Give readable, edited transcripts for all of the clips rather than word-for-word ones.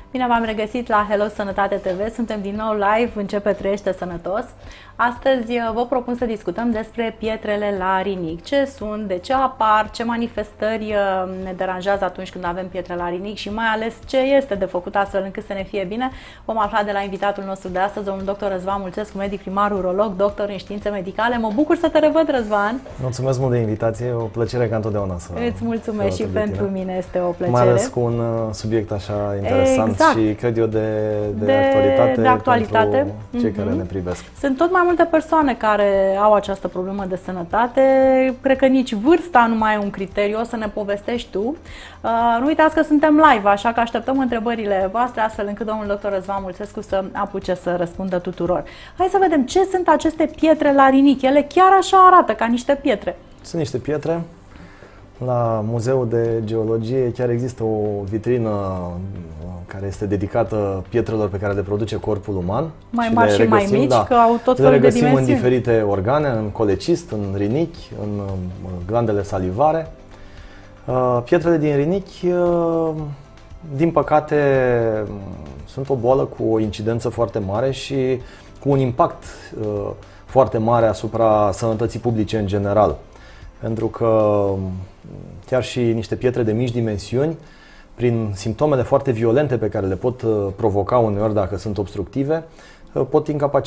Bine v-am regăsit la Hello Sănătate TV. Suntem din nou live, începe Trăiește Sănătos. Astăzi vă propun să discutăm despre pietrele la rinic. Ce sunt, de ce apar, ce manifestări ne deranjează atunci când avem pietre la rinic și mai ales ce este de făcut astfel încât să ne fie bine. Vom afla de la invitatul nostru de astăzi, domnul dr. Răzvan Mulțescu, medic primar urolog, doctor în științe medicale. Mă bucur să te revăd, Răzvan. Mulțumesc mult de invitație, e o plăcere ca întotdeauna să... Îți mulțumesc și pentru mine este o plăcere. Mai ales cu un subiect așa interesant și cred eu de actualitate pentru cei care ne privesc. Sunt tot mai multe persoane care au această problemă de sănătate. Cred că nici vârsta nu mai e un criteriu, o să ne povestești tu. Nu uitați că suntem live, așa că așteptăm întrebările voastre, astfel încât domnul dr. Răzvan Mulțescu să apuce să răspundă tuturor. Hai să vedem ce sunt aceste pietre la rinic. Ele chiar așa arată, ca niște pietre. Sunt niște pietre. La Muzeul de Geologie chiar există o vitrină care este dedicată pietrelor pe care le produce corpul uman. Mai mari și mai mici, că au tot felul de dimensiuni. Le regăsim în diferite organe, în colecist, în rinichi, în glandele salivare. Pietrele din rinichi, din păcate, sunt o boală cu o incidență foarte mare și cu un impact foarte mare asupra sănătății publice în general. Pentru că chiar și niște pietre de mici dimensiuni, prin simptomele foarte violente pe care le pot provoca uneori dacă sunt obstructive, pot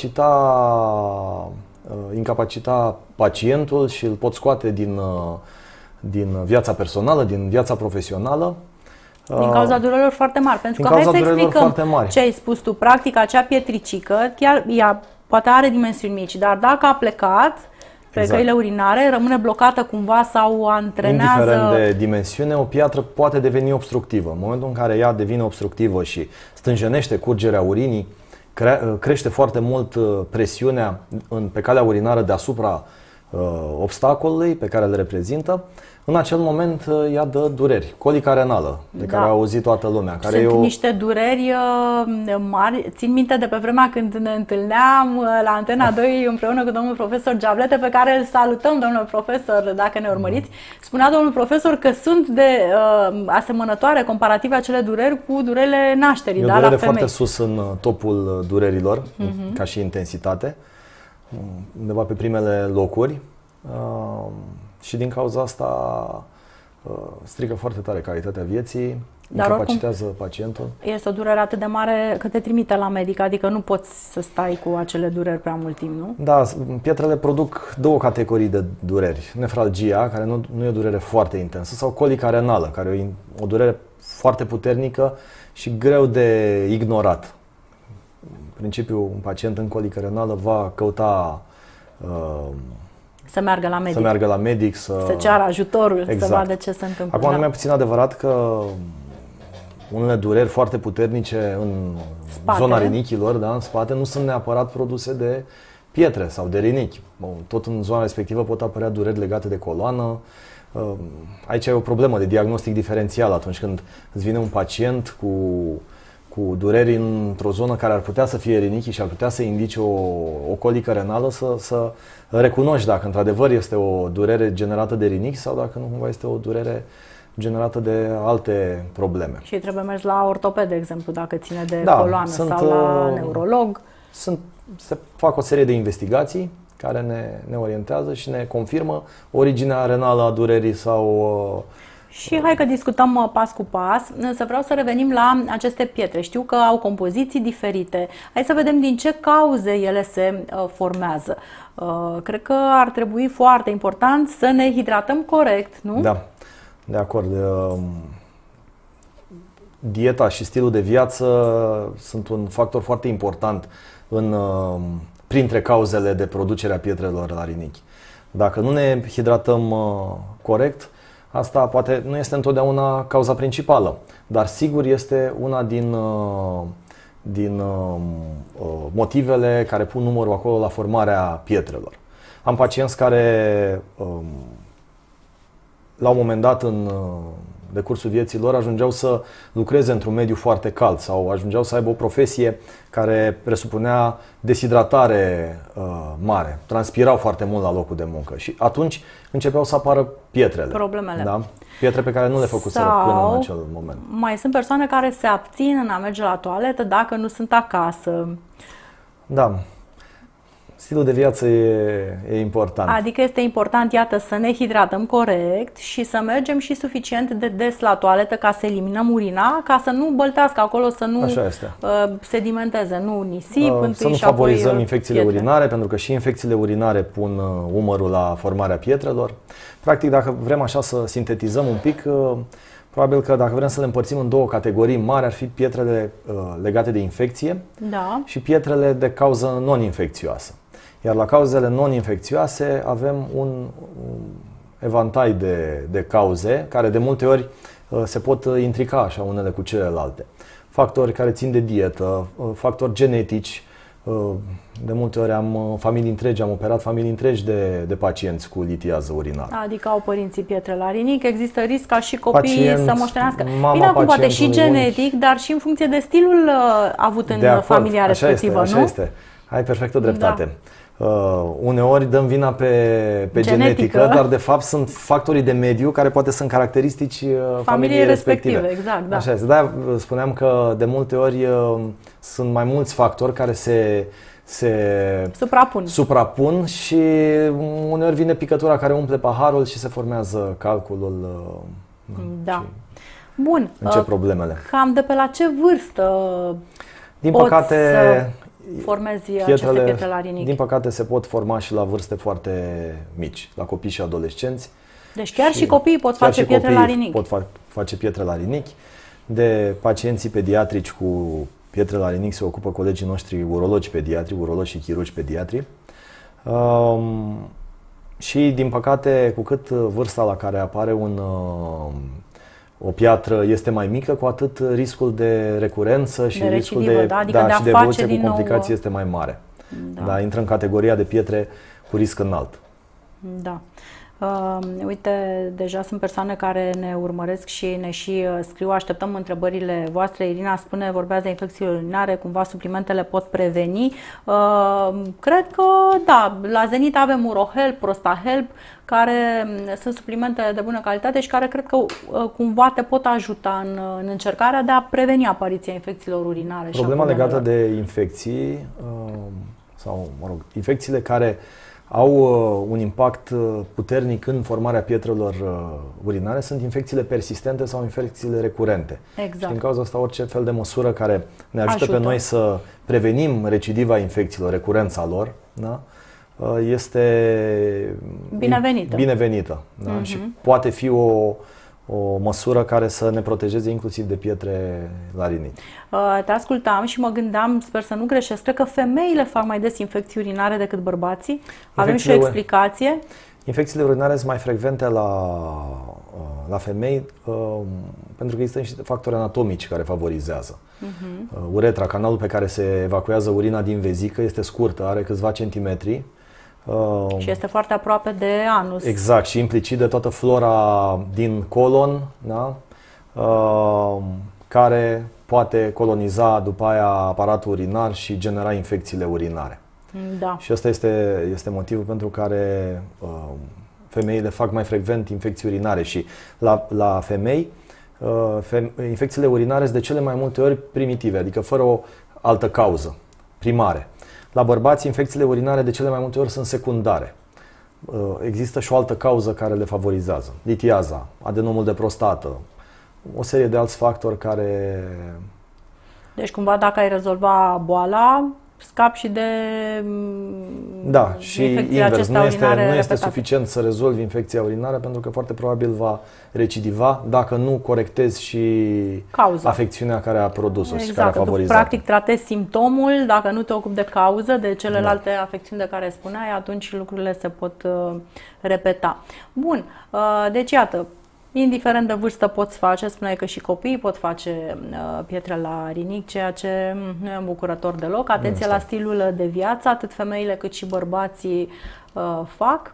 incapacita pacientul și îl pot scoate din viața personală, din viața profesională. Din cauza durerilor foarte mari. Pentru că hai să explicăm ce ai spus tu. Practic, acea pietricică, chiar ea poate are dimensiuni mici, dar dacă a plecat pe căile urinare, rămâne blocată cumva sau antrenează... Indiferent de dimensiune, o piatră poate deveni obstructivă. În momentul în care ea devine obstructivă și stânjenește curgerea urinii, crește foarte mult presiunea pe calea urinară deasupra obstacolului pe care îl reprezintă, în acel moment ea dă dureri. Colica renală, de care a auzit toată lumea. Sunt niște dureri mari. Țin minte de pe vremea când ne întâlneam la Antena 2 împreună cu domnul profesor Geablete, pe care îl salutăm, domnul profesor, dacă ne urmăriți. Spunea domnul profesor că sunt asemănătoare comparative acele dureri cu durerile nașterii, la femei. E o durere foarte sus în topul durerilor, ca și intensitate, undeva pe primele locuri. Și din cauza asta strică foarte tare calitatea vieții, incapacitează pacientul. Este o durere atât de mare că te trimite la medic, adică nu poți să stai cu acele dureri prea mult timp, nu? Da, pietrele produc două categorii de dureri. Nefralgia, care nu e o durere foarte intensă, sau colica renală, care e o durere foarte puternică și greu de ignorat. În principiu, un pacient în colică renală va căuta să meargă la medic, să ceară ajutorul, să vadă ce se întâmplă. Acum, nu e puțin adevărat că unele dureri foarte puternice în zona rinichilor, în spate, nu sunt neapărat produse de pietre sau de rinichi. Tot în zona respectivă pot apărea dureri legate de coloană. Aici e o problemă de diagnostic diferențial atunci când îți vine un pacient cu dureri într-o zonă care ar putea să fie rinichi și ar putea să indice o colică renală, să recunoști dacă într-adevăr este o durere generată de rinichi sau dacă nu cumva este o durere generată de alte probleme. Și trebuie mers la ortoped, de exemplu, dacă ține de coloană sau la neurolog. Se fac o serie de investigații care ne orientează și ne confirmă originea renală a durerii sau... Și hai că discutăm pas cu pas, însă vreau să revenim la aceste pietre. Știu că au compoziții diferite. Hai să vedem din ce cauze ele se formează. Cred că ar trebui foarte important să ne hidratăm corect, nu? Da, de acord. Dieta și stilul de viață sunt un factor foarte important printre cauzele de producere a pietrelor la rinichi. Dacă nu ne hidratăm corect, asta poate nu este întotdeauna cauza principală, dar sigur este una din motivele care pun numărul acolo la formarea pietrelor. Am pacienți care la un moment dat în decursul vieții lor ajungeau să lucreze într-un mediu foarte cald sau ajungeau să aibă o profesie care presupunea deshidratare mare. Transpirau foarte mult la locul de muncă și atunci începeau să apară pietrele. Problemele. Da? Pietre pe care nu le făcuseră până în acel moment. Mai sunt persoane care se abțin în a merge la toaletă dacă nu sunt acasă. Da. Stilul de viață e important. Adică este important, iată, să ne hidratăm corect și să mergem și suficient de des la toaletă ca să eliminăm urina, ca să nu băltească acolo, să nu sedimenteze, nu nisip, să nu favorizăm infecțiile urinare, pentru că și infecțiile urinare pun umărul la formarea pietrelor. Practic, dacă vrem așa să sintetizăm un pic, probabil că dacă vrem să le împărțim în două categorii mari, ar fi pietrele legate de infecție și pietrele de cauză non-infecțioasă. Iar la cauzele non-infecțioase avem un evantai de cauze care de multe ori se pot intrica așa unele cu celelalte. Factori care țin de dietă, factori genetici. De multe ori am operat familii întregi de pacienți cu litiază urinară. Adică au părinții pietre la rinic, există risc ca și copiii să moștenească. Bine, acum poate și genetic, dar și în funcție de stilul avut în familia respectivă, așa este. Ai perfectă dreptate. Da. Uneori dăm vina pe genetică, dar de fapt sunt factorii de mediu care poate sunt caracteristici familiei respective. Exact, da. Așa este. Da, spuneam că de multe ori sunt mai mulți factori care se suprapun și uneori vine picătura care umple paharul și se formează calculul. Da. Bun. Încep problemele. Cam de pe la ce vârstă din păcate formezi aceste pietre la rinichi? Din păcate se pot forma și la vârste foarte mici, la copii și adolescenți. Deci chiar și copiii pot face pietre la rinichi? Pot face pietre la rinichi. De pacienții pediatrici cu pietre la rinichi se ocupă colegii noștri urologi pediatri, urologi și chirurgi pediatri. Și din păcate, cu cât vârsta la care apare o piatră este mai mică, cu atât riscul de recurență și riscul de evoluție cu complicații este mai mare. Da, intră în categoria de pietre cu risc înalt. Da. Uite, deja sunt persoane care ne urmăresc și ne și scriu, așteptăm întrebările voastre. Irina spune, vorbează de infecții urinare, cumva suplimentele pot preveni. Cred că da, la Zenit avem UroHelp, ProstaHelp, care sunt suplimente de bună calitate și care cred că cumva te pot ajuta în încercarea de a preveni apariția infecțiilor urinare. Problema legată de infecții sau, mă rog, infecțiile care au un impact puternic în formarea pietrelor urinare sunt infecțiile persistente sau infecțiile recurente. Exact. Și din cauza asta orice fel de măsură care ne ajută pe noi să prevenim recidiva infecțiilor, recurența lor, da? Este binevenită da? Și poate fi o măsură care să ne protejeze inclusiv de pietre la rinichi. Te ascultam și mă gândeam, sper să nu greșesc, cred că femeile fac mai des infecții urinare decât bărbații. Avem și o explicație? Infecțiile urinare sunt mai frecvente la femei pentru că există niște factori anatomici care favorizează. Uretra, canalul pe care se evacuează urina din vezică, este scurtă, are câțiva centimetri. Și este foarte aproape de anus. Exact, și implicit de toată flora din colon, da? Care poate coloniza după aia aparatul urinar și genera infecțiile urinare. Da. Și ăsta este motivul pentru care femeile fac mai frecvent infecții urinare și la femei infecțiile urinare sunt de cele mai multe ori primitive, adică fără o altă cauză, primare. La bărbați, infecțiile urinare de cele mai multe ori sunt secundare. Există și o altă cauză care le favorizează. Litiaza, adenomul de prostată, o serie de alți factori care... Deci cumva dacă ai rezolva boala, scapi și de și invers. Nu este suficient să rezolvi infecția urinară pentru că foarte probabil va recidiva dacă nu corectezi și afecțiunea care a produs-o și care a favorizat. Practic tratezi simptomul, dacă nu te ocupi de cauză, de celelalte afecțiuni de care spuneai, atunci lucrurile se pot repeta. Bun, deci iată, indiferent de vârstă poți face, spuneai că și copiii pot face pietre la rinichi, ceea ce nu e îmbucurător deloc. Atenție la stilul de viață, atât femeile cât și bărbații fac.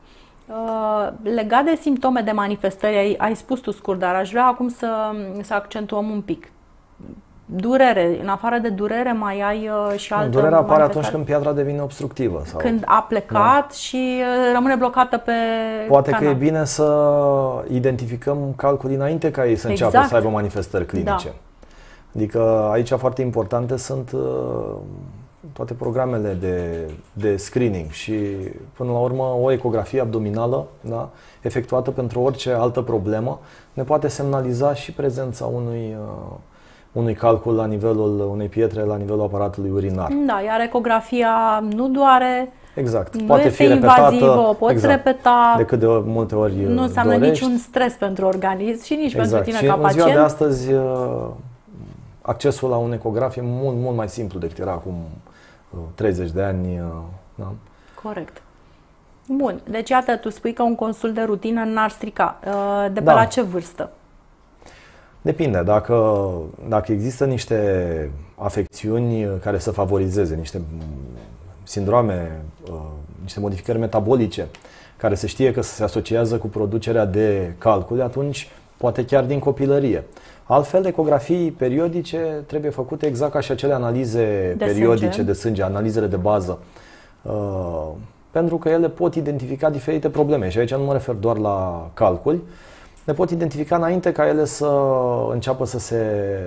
Legat de simptome de manifestări, ai spus tu scurt, dar aș vrea acum să accentuăm un pic. Durere. În afară de durere mai ai și altă Durerea apare atunci când piatra devine obstructivă. Sau... Când a plecat și rămâne blocată pe Poate canal. că e bine să identificăm calculii înainte ca ei să înceapă să aibă manifestări clinice. Da. Adică aici foarte importante sunt toate programele de screening și până la urmă o ecografie abdominală, da, efectuată pentru orice altă problemă ne poate semnaliza și prezența unui calcul la nivelul unei pietre, la nivelul aparatului urinar. Da, iar ecografia nu doare, exact. Nu Poate este fi repetată, invazivă, o poți repeta. De cât de multe ori nu înseamnă dorești. niciun stres pentru organism și nici exact. pentru tine și ca în pacient. ziua de astăzi accesul la un ecograf e mult mai simplu decât era acum 30 de ani. Da? Corect. Bun, deci iată, tu spui că un consult de rutină n-ar strica. De pe la ce vârstă? Depinde. Dacă există niște afecțiuni care să favorizeze, niște sindrome, niște modificări metabolice, care se știe că se asociază cu producerea de calcule, atunci poate chiar din copilărie. Altfel, ecografii periodice trebuie făcute exact ca și acele analize periodice de sânge, analizele de bază, pentru că ele pot identifica diferite probleme. Și aici nu mă refer doar la calculi, le pot identifica înainte ca ele să înceapă să se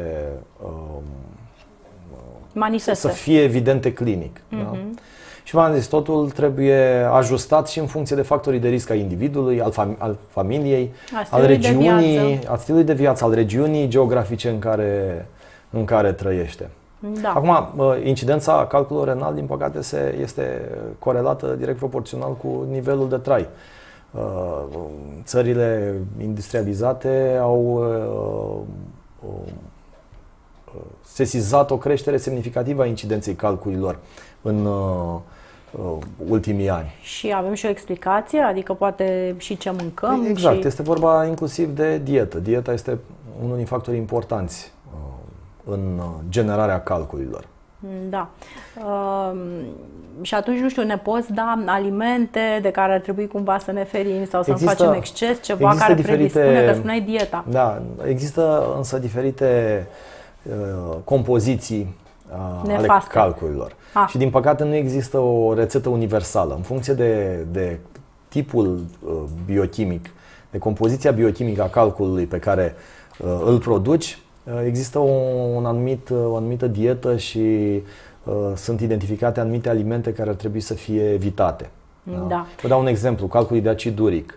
manifeste, să fie evidente clinic. Da? Și v-am zis, totul trebuie ajustat și în funcție de factorii de risc ai individului, al familiei, al regiunii, al stilului de viață, al regiunii geografice în care trăiește. Da. Acum, incidența calculului renal, din păcate, este corelată direct proporțional cu nivelul de trai. Țările industrializate au sesizat o creștere semnificativă a incidenței calculilor în ultimii ani. Și avem și o explicație, adică poate și ce mâncăm. Exact, și... este vorba inclusiv de dietă. Dieta este unul din factorii importanți în generarea calculilor. Da. Și atunci, nu știu, ne poți da alimente de care ar trebui cumva să ne ferim sau să nu facem exces, ceva care predispune, că spuneai dieta. Da, există însă diferite compoziții ale calculilor. Și din păcate nu există o rețetă universală. În funcție de tipul biochimic, de compoziția biochimică a calculului pe care îl produci, există o anumită dietă și sunt identificate anumite alimente care ar trebui să fie evitate. Da. Vă dau un exemplu, calculul de acid uric.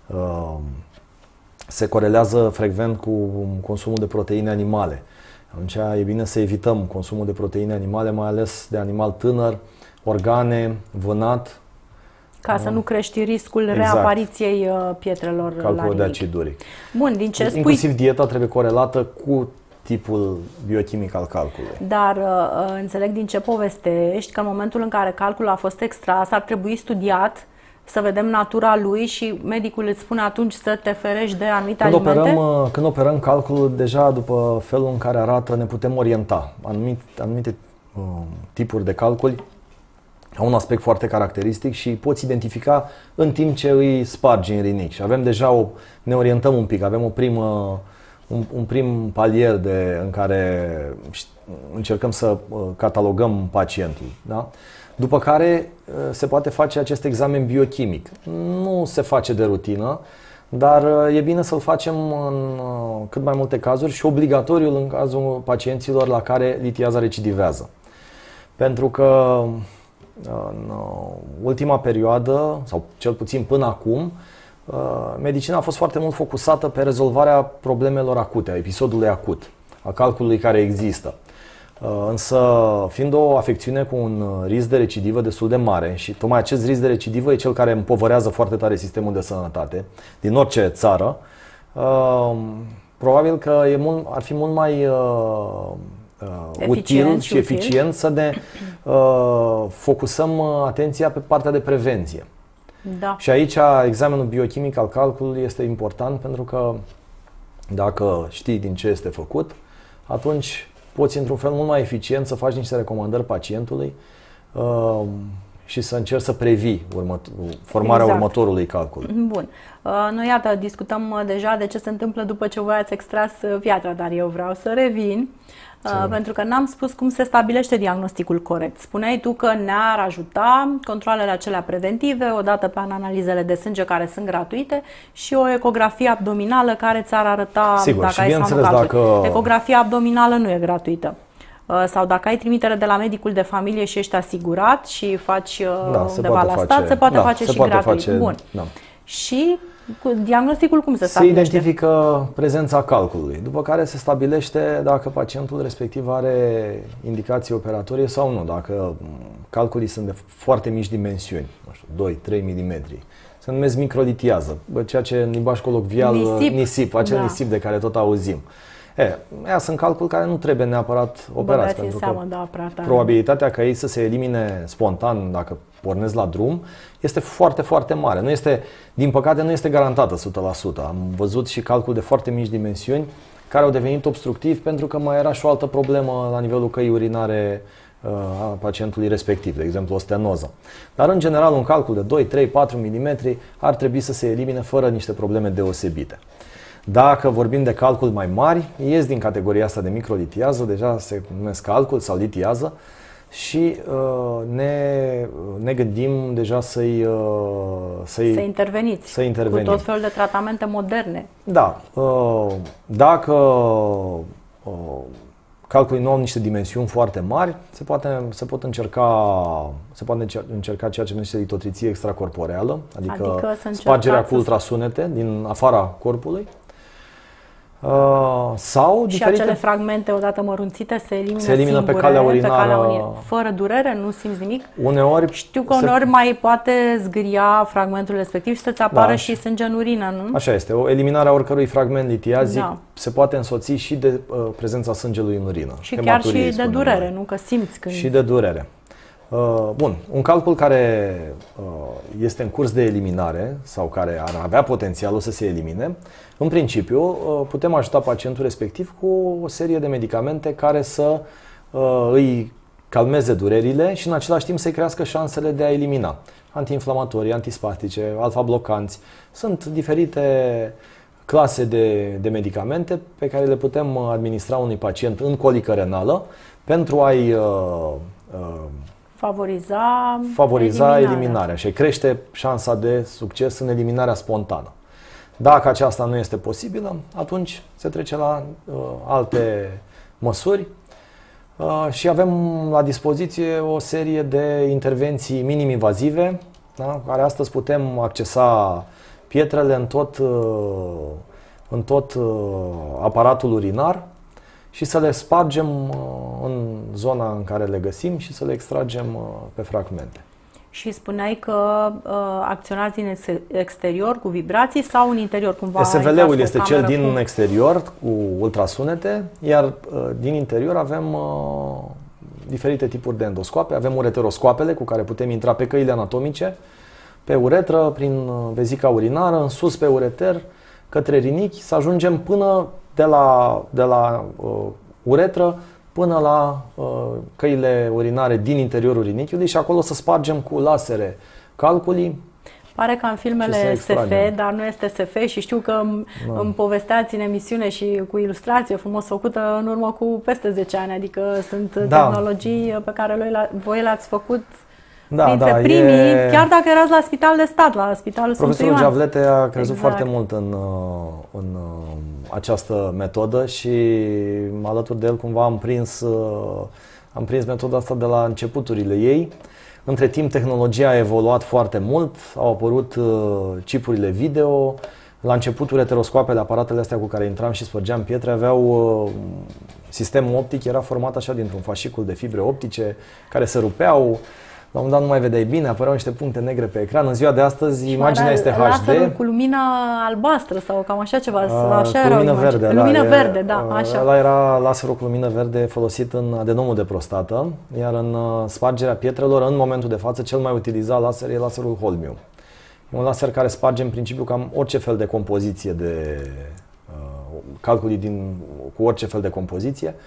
Se corelează frecvent cu consumul de proteine animale. Atunci e bine să evităm consumul de proteine animale, mai ales de animal tânăr, organe, vânat. Ca să nu crești riscul reapariției pietrelor la rinic. Calculul de acid uric. Bun, din ce spui... Inclusiv dieta trebuie corelată cu tipul biochimic al calculului. Dar înțeleg din ce povestești că în momentul în care calculul a fost extras ar trebui studiat să vedem natura lui și medicul îți spune atunci să te ferești de anumite alimente? Când operăm calculul, deja după felul în care arată ne putem orienta. Anumite tipuri de calculi au un aspect foarte caracteristic și poți identifica în timp ce îi spargi în rinic. Și avem deja ne orientăm un pic, avem un prim palier în care încercăm să catalogăm pacientul. Da? După care se poate face acest examen biochimic. Nu se face de rutină, dar e bine să-l facem în cât mai multe cazuri și obligatoriul în cazul pacienților la care litiaza recidivează. Pentru că în ultima perioadă, sau cel puțin până acum, medicina a fost foarte mult focusată pe rezolvarea problemelor acute, a episodului acut, a calculului care există. Însă, fiind o afecțiune cu un risc de recidivă destul de mare și tocmai acest risc de recidivă e cel care împovărează foarte tare sistemul de sănătate din orice țară, probabil că ar fi mult mai util și eficient să ne focusăm atenția pe partea de prevenție. Da. Și aici examenul biochimic al calculului este important pentru că dacă știi din ce este făcut, atunci poți într-un fel mult mai eficient să faci niște recomandări pacientului și să încerci să previi formarea următorului calcul. Bun. Noi, iată, discutăm deja de ce se întâmplă după ce voi ați extras piatra, dar eu vreau să revin, pentru că n-am spus cum se stabilește diagnosticul corect. Spuneai tu că ne-ar ajuta controalele acelea preventive, odată pe analizele de sânge care sunt gratuite și o ecografie abdominală care ți-ar arăta dacă ai sau nu calcul. Ecografia abdominală nu e gratuită. Sau dacă ai trimitere de la medicul de familie și ești asigurat și faci undeva la stat, se poate face și gratuit. Bun. Da. Și diagnosticul cum se stabilește? Se identifică prezența calculului, după care se stabilește dacă pacientul respectiv are indicații operatorie sau nu. Dacă calculii sunt de foarte mici dimensiuni, nu știu, 2-3 mm, se numesc microlitiază, ceea ce în limbaj colocvial nisip, acel nisip de care tot auzim. Ea sunt calculi care nu trebuie neapărat operați, pentru că probabilitatea ca ei să se elimine spontan dacă pornesc la drum este foarte, foarte mare. Nu este, din păcate, nu este garantată 100%. Am văzut și calculi de foarte mici dimensiuni care au devenit obstructivi pentru că mai era și o altă problemă la nivelul căii urinare a pacientului respectiv, de exemplu o stenoză. Dar în general un calcul de 2, 3, 4 mm ar trebui să se elimine fără niște probleme deosebite. Dacă vorbim de calcul mai mari, ies din categoria asta de microlitiază, deja se numesc calcul sau litiază și ne gândim deja să interveniți cu tot felul de tratamente moderne. Da. Dacă calculii nu au niște dimensiuni foarte mari, se poate încerca ceea ce numește litotriție extracorporeală, adică spargerea cu ultrasunete din afara corpului. Sau și diferite... acele fragmente odată mărunțite se elimină pe calea urinară, fără durere, nu simți nimic. Uneori știu că uneori mai poate zgâria fragmentul respectiv și să-ți apară și sânge în urină, nu? Așa este. Eliminarea oricărui fragment litiazic se poate însoți și de prezența sângelui în urină. Și chiar și de durere, nu? Că simți când... Și de durere. Bun, un calcul care este în curs de eliminare sau care ar avea potențialul să se elimine, în principiu putem ajuta pacientul respectiv cu o serie de medicamente care să îi calmeze durerile și în același timp să-i crească șansele de a elimina. Antiinflamatorii, antispastice, alfa-blocanți, sunt diferite clase de medicamente pe care le putem administra unui pacient în colică renală pentru a-i favoriza eliminarea și crește șansa de succes în eliminarea spontană. Dacă aceasta nu este posibilă, atunci se trece la alte măsuri și avem la dispoziție o serie de intervenții minim-invazive, da, care astăzi putem accesa pietrele în tot aparatul urinar și să le spargem în zona în care le găsim și să le extragem pe fragmente. Și spuneai că acționați din exterior cu vibrații sau în interior cumva? SVL-ul este cel din exterior cu ultrasunete, iar din interior avem diferite tipuri de endoscoape. Avem ureteroscoapele cu care putem intra pe căile anatomice, pe uretră, prin vezica urinară, în sus pe ureter, către rinichi, să ajungem până de la uretră până la căile urinare din interiorul rinichiului și acolo să spargem cu lasere calculii. Pare ca în filmele SF, dar nu este SF și știu că îmi povesteați în emisiune și cu ilustrație frumos făcută în urmă cu peste 10 ani, adică sunt tehnologii pe care voi le-ați făcut printre primii, chiar dacă erați la spital de stat, la spitalul Profesorul Giavlete a crezut foarte mult în această metodă și alături de el cumva am prins metoda asta de la începuturile ei. Între timp tehnologia a evoluat foarte mult, au apărut chipurile video. La început ureteroscoapele, aparatele astea cu care intram și spărgeam pietre, aveau sistemul optic, era format așa dintr-un fascicul de fibre optice care se rupeau. La un moment dat nu mai vedeai bine, apăreau niște puncte negre pe ecran. În ziua de astăzi imaginea este HD. Laserul cu lumină albastră sau cam așa ceva. Așa cu lumină verde. Lumină verde, da, așa. Ăla era laserul cu lumină verde folosit în adenomul de prostată, iar în spargerea pietrelor, în momentul de față, cel mai utilizat laser e laserul Holmium. E un laser care sparge în principiu cam orice fel de compoziție de calculii cu orice fel de compoziție.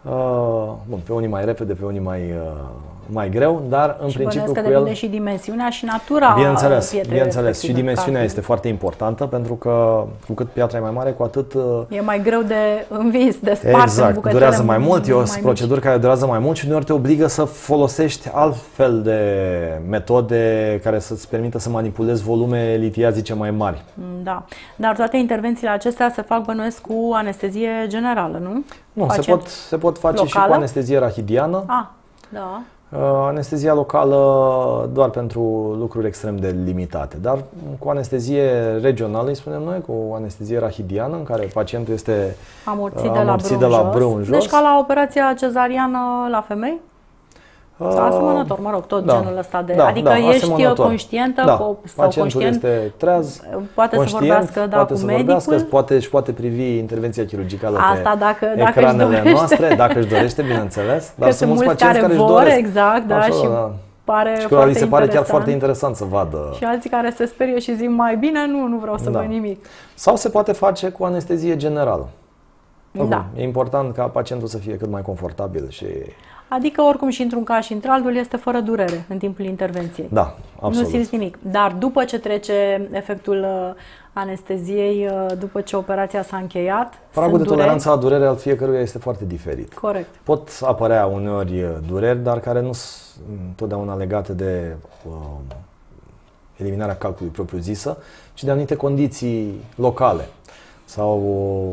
Bun, pe unii mai repede, pe unii mai greu, dar în principiu că depinde și dimensiunea și natura pietrei. Bineînțeles, și dimensiunea este foarte importantă, pentru că cu cât piatra e mai mare, cu atât e mai greu de învins, de spart. Exact, durează mai mult, e o procedură care durează mai mult și uneori te obligă să folosești altfel de metode care să-ți permită să manipulezi volume litiazice mai mari. Da, dar toate intervențiile acestea se fac, bănuiesc, cu anestezie generală, nu? Nu, se pot face locală? Și cu anestezie rachidiană. Da. Anestezia locală doar pentru lucruri extrem de limitate, dar cu anestezie regională, îi spunem noi, cu anestezie rachidiană, în care pacientul este amorțit de la brâu în jos. Deci ca la operația cezariană la femei? Asemănător, mă rog, tot genul ăsta de... adică ești conștientă sau pacientul este treaz, poate să vorbească cu medicul. Poate privi intervenția chirurgicală pe ecranele noastre, dacă își dorește, bineînțeles. Dar sunt mulți pacienți care își doresc. Exact, da, și pare și li se pare chiar foarte interesant să vadă. Și alții care se sperie și zic mai bine, nu vreau să văd nimic. Sau se poate face cu anestezie generală. E important ca pacientul să fie cât mai confortabil și... Adică oricum și într-un caz și într-altul este fără durere în timpul intervenției. Da, absolut. Nu simți nimic. Dar după ce trece efectul anesteziei, după ce operația s-a încheiat, pragul de toleranță la durere al fiecăruia este foarte diferit. Corect. Pot apărea uneori dureri, dar care nu sunt întotdeauna legate de eliminarea calculului propriu-zisă, ci de anumite condiții locale. Sau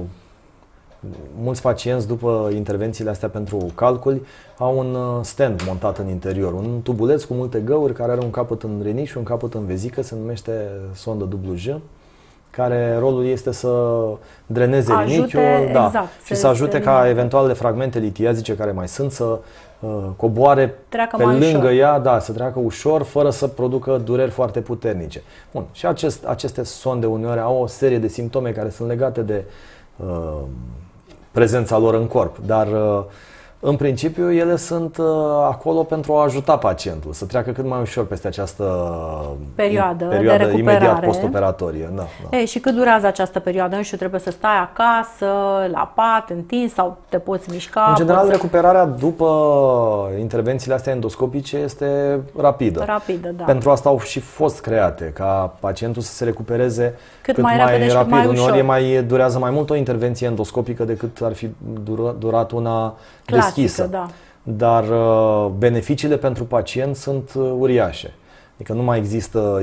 mulți pacienți, după intervențiile astea pentru calculi, au un stand montat în interior, un tubuleț cu multe găuri care are un capăt în rinic și un capăt în vezică, se numește sondă WJ, care rolul este să dreneze rinichiul și să ajute ca eventualele fragmente litiazice care mai sunt să coboare pe lângă ea, să treacă ușor, fără să producă dureri foarte puternice. Bun. Și aceste sonde uneori au o serie de simptome care sunt legate de prezența lor în corp, dar în principiu ele sunt acolo pentru a ajuta pacientul să treacă cât mai ușor peste această perioadă de recuperare imediat postoperatorie. Și cât durează această perioadă? Nu știu, trebuie să stai acasă, la pat, întins sau te poți mișca? În general, recuperarea după intervențiile astea endoscopice este rapidă. Da. Pentru asta au și fost create, ca pacientul să se recupereze cât mai rapid. Mai ușor. Durează mai mult o intervenție endoscopică decât ar fi durat una deschisă. Da. Dar beneficiile pentru pacient sunt uriașe. Adică nu mai există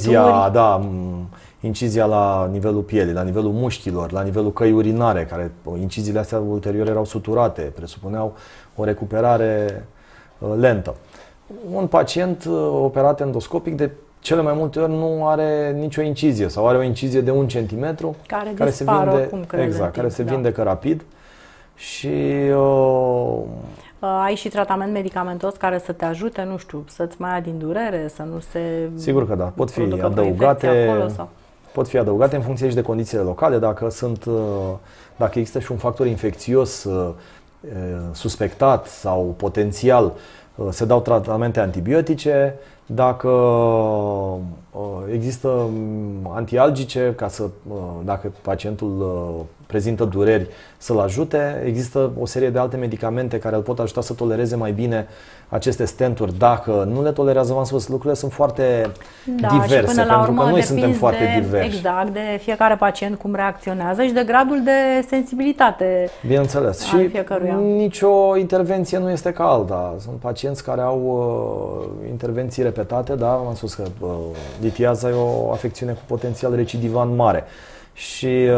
incizia la nivelul pielii, la nivelul mușchilor, la nivelul căii urinare, care inciziile astea ulterior erau suturate, presupuneau o recuperare lentă. Un pacient operat endoscopic de cele mai multe ori nu are nicio incizie sau are o incizie de 1 cm care se vindecă rapid. Și ai și tratament medicamentos care să te ajute, nu știu, să-ți mai ia din durere, să nu se... Sigur că da, pot fi adăugate în funcție și de condițiile locale, dacă există și un factor infecțios suspectat sau potențial, se dau tratamente antibiotice, dacă există antialgice, dacă pacientul prezintă dureri, să-l ajute. Există o serie de alte medicamente care îl pot ajuta să tolereze mai bine aceste stenturi. Dacă nu le tolerează, v-am spus, lucrurile sunt foarte diverse, pentru că noi suntem foarte diversi. Exact, de fiecare pacient cum reacționează și de gradul de sensibilitate. Bineînțeles. Și nicio intervenție nu este ca alta. Sunt pacienți care au intervenții repetate, v-am spus că litiaza e o afecțiune cu potențial recidivant mare. Și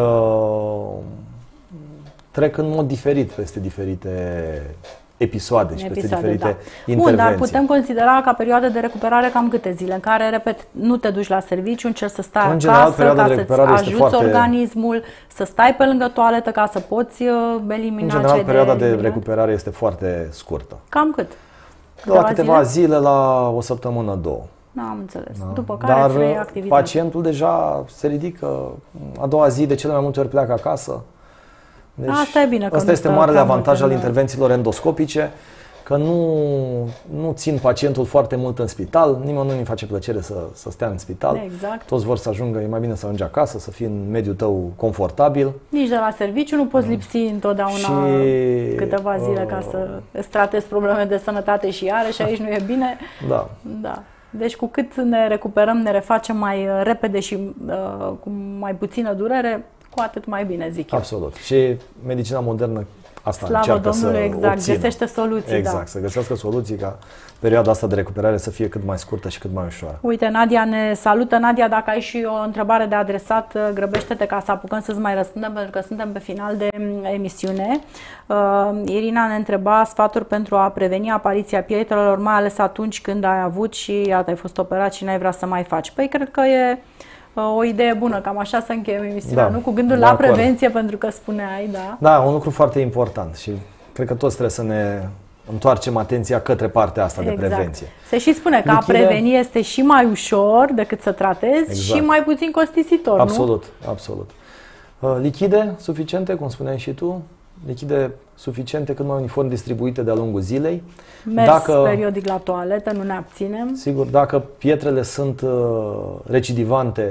trec în mod diferit peste diferite episoade și peste diferite intervenții. Bun, dar putem considera ca perioadă de recuperare cam câte zile, în care, repet, nu te duci la serviciu, încerci să stai acasă, ca să-ți ajuți organismul, să stai pe lângă toaletă ca să poți elimina. În general, perioada de recuperare este foarte scurtă. Cam cât? De la câteva zile la o săptămână, 2. Am înțeles. După care îți reiei activitatea. Pacientul deja se ridică, a doua zi de cele mai multe ori pleacă acasă. Deci asta e bine. Asta este marele avantaj al intervențiilor endoscopice, că nu țin pacientul foarte mult în spital, nimeni nu-i face plăcere să stea în spital. Exact. Toți vor să ajungă, e mai bine să ajungi acasă, să fii în mediul tău confortabil. Nici de la serviciu nu poți lipsi întotdeauna câteva zile ca să îți tratezi probleme de sănătate și iarăși aici nu e bine. Da. Da. Deci cu cât ne recuperăm, ne refacem mai repede și cu mai puțină durere, cu atât mai bine, zic eu. Absolut. Și medicina modernă asta Slavă încearcă Domnului, să exact, obțină. găsește soluții. Exact, să găsească soluții ca perioada asta de recuperare să fie cât mai scurtă și cât mai ușoară. Uite, Nadia ne salută. Nadia, dacă ai și o întrebare de adresat, grăbește-te ca să apucăm să-ți mai răspundem, pentru că suntem pe final de emisiune. Irina ne întreba sfaturi pentru a preveni apariția pietrelor, mai ales atunci când ai avut și iată, ai fost operat și n-ai vrea să mai faci. Păi cred că e o idee bună, cam așa să încheiem emisiunea, Da, nu? Cu gândul de la acord. prevenție, pentru că spuneai, da. Da, un lucru foarte important și cred că toți trebuie să ne întoarcem atenția către partea asta de prevenție. Se și spune că a preveni este și mai ușor decât să tratezi și mai puțin costisitor, absolut, nu? Absolut. Lichide suficiente, cum spuneai și tu, lichide suficiente, cât mai uniform distribuite de-a lungul zilei. Mers periodic la toaletă, nu ne abținem. Sigur, dacă pietrele sunt recidivante,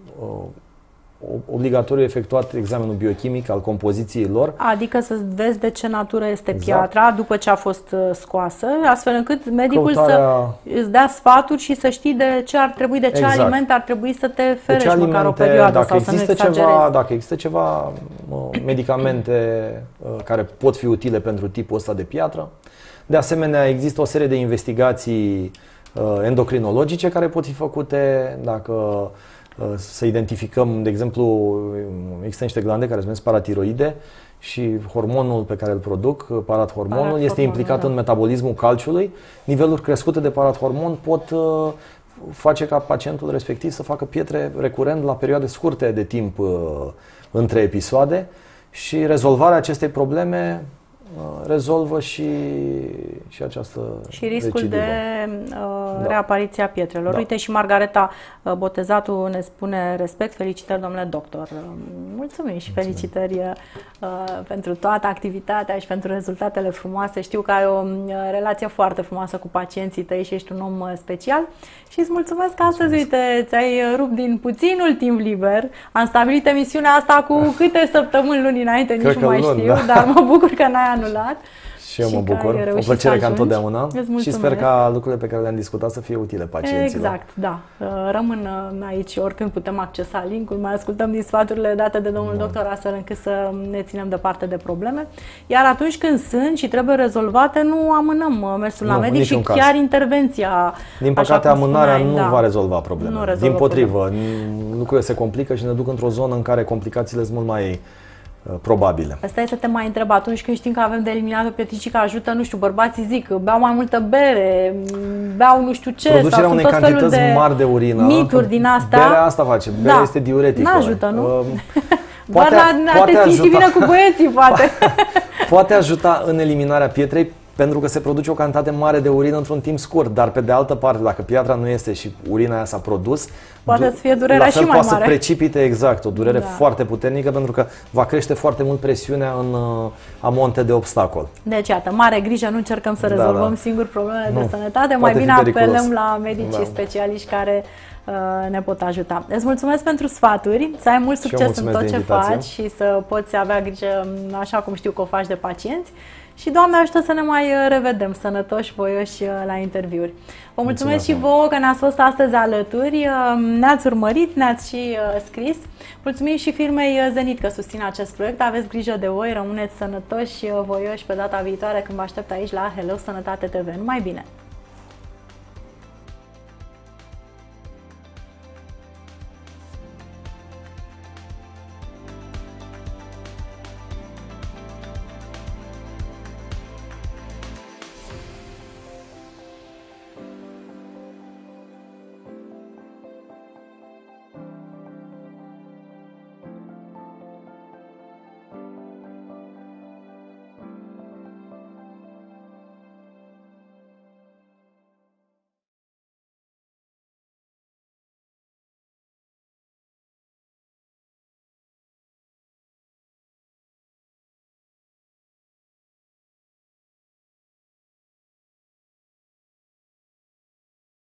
obligatoriu efectuat examenul biochimic al compoziției lor. Adică să vezi de ce natură este piatra după ce a fost scoasă, astfel încât medicul să îți dea sfaturi și să știi de ce ar trebui, de ce alimente ar trebui să te ferești măcar o perioadă sau să nu exagerezi. Dacă există ceva medicamente care pot fi utile pentru tipul ăsta de piatră. De asemenea, există o serie de investigații endocrinologice care pot fi făcute dacă să identificăm, de exemplu, există niște glande care se numesc paratiroide și hormonul pe care îl produc, parathormonul, este implicat în metabolismul calciului. Niveluri crescute de parathormon pot face ca pacientul respectiv să facă pietre recurent la perioade scurte de timp între episoade și rezolvarea acestei probleme rezolvă și această și riscul recidivă. De reapariție a pietrelor. Da. Uite, și Margareta Botezatul ne spune respect, felicitări, domnule doctor. Mulțumim și felicitări pentru toată activitatea și pentru rezultatele frumoase. Știu că ai o relație foarte frumoasă cu pacienții tăi și ești un om special și îți mulțumesc că astăzi, uite, ți-ai rupt din puținul timp liber. Am stabilit emisiunea asta cu câte săptămâni, luni înainte, nici nu mai știu, dar mă bucur că n-ai anulat. Și eu mă bucur, o plăcere ca întotdeauna și sper ca lucrurile pe care le-am discutat să fie utile pacienților. Exact, da. Rămân aici oricând putem accesa link-ul, mai ascultăm din sfaturile date de domnul doctor astfel încât să ne ținem departe de probleme. Iar atunci când sunt și trebuie rezolvate, nu amânăm mersul la medic și chiar intervenția. Din păcate, amânarea nu va rezolva problemele. Dimpotrivă, lucrurile se complică și ne duc într-o zonă în care complicațiile sunt mult mai probabile. Asta e să te mai întreb, atunci când știm că avem de eliminat o pietricică, ajută, nu știu, bărbații zic, beau mai multă bere, beau nu știu ce, producerea unei cantități mari de urină, mituri din astea. Berea asta face, berea este diuretică. N-ajută, nu? Doar la atenție și vine cu băieții, poate. Poate ajuta în eliminarea pietrei, pentru că se produce o cantitate mare de urină într-un timp scurt, dar pe de altă parte, dacă piatra nu este și urina aia s-a produs, poate să fie durerea și mai mare. Poate să precipite o durere foarte puternică, pentru că va crește foarte mult presiunea în amonte de obstacol. Deci, iată, mare grijă, nu încercăm să rezolvăm singur problemele de sănătate, mai bine apelăm la medicii specialiști care ne pot ajuta. Îți mulțumesc pentru sfaturi, să ai mult succes în tot ce faci și să poți avea grijă, așa cum știu că o faci, de pacienți. Și Doamne ajută să ne mai revedem sănătoși, voioși la interviuri. Vă mulțumesc și vouă că ne-ați fost astăzi alături, ne-ați urmărit, ne-ați și scris. Mulțumim și firmei Zenit că susține acest proiect. Aveți grijă de voi, rămâneți sănătoși și voioși pe data viitoare când vă aștept aici la Hello Sănătate TV. Numai bine!